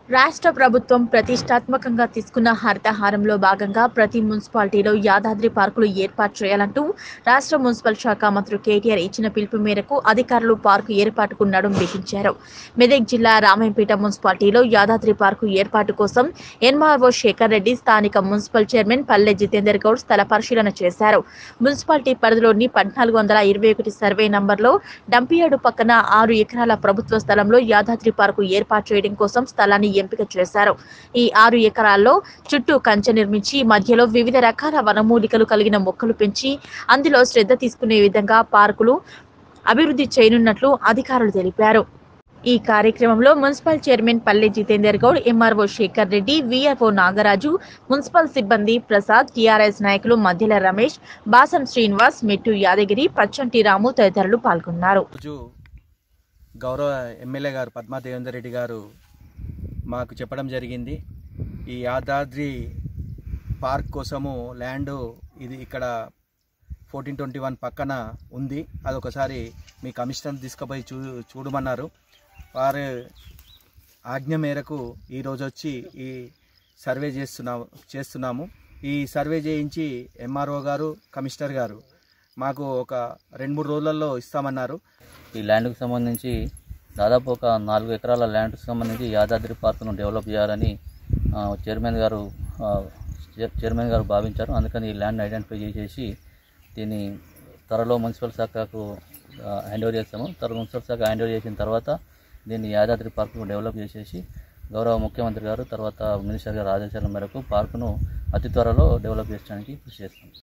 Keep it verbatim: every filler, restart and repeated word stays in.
రాష్ట్ర ప్రభుత్వం ప్రతిష్టాత్మకంగా తీసుకున్న హరితహారంలో భాగంగా ప్రతి మున్సిపాలిటీలో యాదాద్రి పార్కులు ఏర్పాటు చేయాలంటూ రాష్ట్ర మున్సిపల్ శాఖ మంత్రి కేటీఆర్ ఇచ్చిన పిలుపు మేరకు అధికారులు పార్కు ఏర్పాటుకు నడుం బిగించారు. మెదక్ జిల్లా రామాయంపేట మున్సిపాలిటీలో యాదాద్రి పార్కు ఏర్పాటు కోసం ఎన్ఆర్ఓ శేఖర్ రెడ్డి, స్థానిక మున్సిపల్ చైర్మన్ పల్లె జితేందర్ గౌడ్ స్థల పరిశీలన చేశారు. మున్సిపాలిటీ పరిధిలోని పద్నాలుగు వందల ఇరవై ఒకటి సర్వే నంబర్లో డంపియార్డు పక్కన ఆరు ఎకరాల ప్రభుత్వ స్థలంలో యాదాద్రి పార్కు ఏర్పాటు చేయడం కోసం స్థలాన్ని ఎంపిక చేశారు. ఈ ఆరు ఎకరాల్లో చుట్టూ కంచె నిర్మించి మధ్యలో వివిధ రకాల వనమూలికలు కలిగిన మొక్కలు పెంచి అందులో శ్రద్ధ తీసుకునే విధంగా పార్కులు అభివృద్ధి చేయనున్నట్లు అధికారులు తెలిపారు. ఈ కార్యక్రమంలో municipal chairman Palle Jitender Goud, MRO Shekar Reddy, VRO Nagaraju, municipal సిబ్బంది ప్రసాద్, టీఆర్ఎస్ నాయకులు మధ్యల రమేష్, బాసం శ్రీనివాస్, మెట్టు యాదగిరి, పచ్చంటి రాము తదితరులు పాల్గొన్నారు. గౌరవ ఎమ్మెల్యే గారు పద్మా దేవేందర్ రెడ్డి గారు మాకు చెప్పడం జరిగింది. ఈ యాదాద్రి పార్క్ కోసము ల్యాండ్ ఇది ఇక్కడ ఫోర్టీన్ ట్వంటీ వన్ పక్కన ఉంది. అదొకసారి మీ కమిషనర్ తీసుకుపోయి చూ చూడమన్నారు. వారు ఆజ్ఞ మేరకు ఈరోజు వచ్చి ఈ సర్వే చేస్తున్నాము చేస్తున్నాము ఈ సర్వే చేయించి ఎంఆర్ఓ గారు, కమిషనర్ గారు మాకు ఒక రెండు మూడు రోజులలో ఇస్తామన్నారు. ఈ ల్యాండ్కు సంబంధించి దాదాపు ఒక నాలుగు ఎకరాల ల్యాండ్కు సంబంధించి యాదాద్రి పార్కును డెవలప్ చేయాలని చైర్మన్ గారు చైర్మన్ గారు భావించారు. అందుకని ఈ ల్యాండ్ ఐడెంటిఫై చేసేసి దీన్ని త్వరలో మున్సిపల్ శాఖకు హ్యాండ్ ఓవర్ చేస్తాము. త్వరలో మున్సిపల్ శాఖ హ్యాండ్ ఓవర్ చేసిన తర్వాత దీన్ని యాదాద్రి పార్కును డెవలప్ చేసేసి గౌరవ ముఖ్యమంత్రి గారు తర్వాత మినిస్టర్ గారు ఆదేశాల మేరకు పార్కును అతి త్వరలో డెవలప్ చేయడానికి కృషి చేస్తాం.